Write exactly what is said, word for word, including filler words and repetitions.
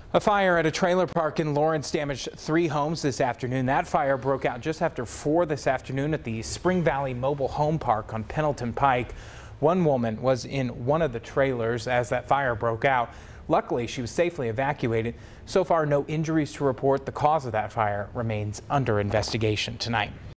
A fire at a trailer park in Lawrence damaged three homes this afternoon. That fire broke out just after four this afternoon at the Spring Valley Mobile Home Park on Pendleton Pike. One woman was in one of the trailers as that fire broke out. Luckily, she was safely evacuated. So far, no injuries to report. The cause of that fire remains under investigation tonight.